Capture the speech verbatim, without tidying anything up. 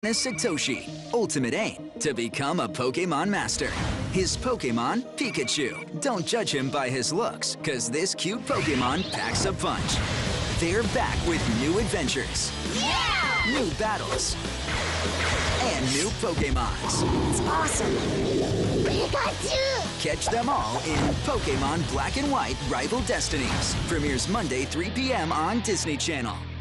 is Satoshi. Ultimate aim, to become a Pokemon master. His Pokemon, Pikachu. Don't judge him by his looks, cause this cute Pokemon packs a punch. They're back with new adventures. Yeah! New battles. And new Pokemons. It's awesome. Pikachu! Catch them all in Pokemon Black and White Rival Destinies. Premieres Monday, three p m on Disney Channel.